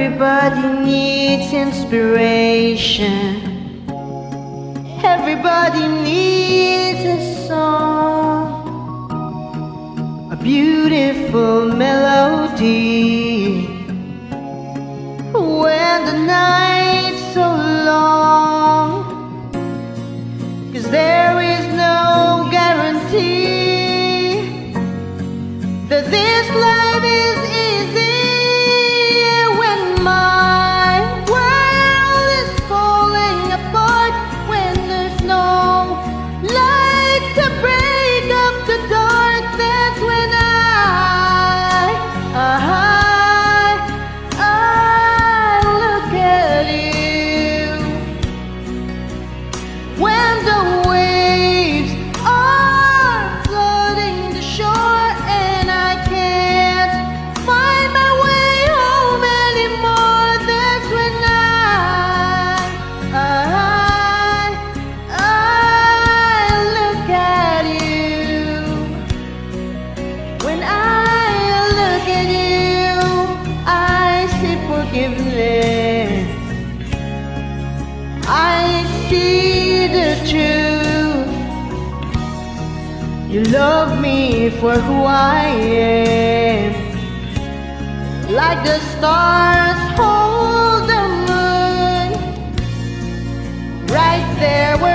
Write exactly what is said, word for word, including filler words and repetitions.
Everybody needs inspiration. Everybody needs a song, a beautiful melody. When the night's so long, 'cause there is no guarantee that this life is easy. When my world is falling apart, when there's no light to break up the dark, that's when I, I, I look at you. When the waves are flooding the shore and I can't find my way home anymore, that's when I, I, I look at you. When I look at you, I see forgiveness. I see the truth. You love me for who I am, like the stars hold the moon, right there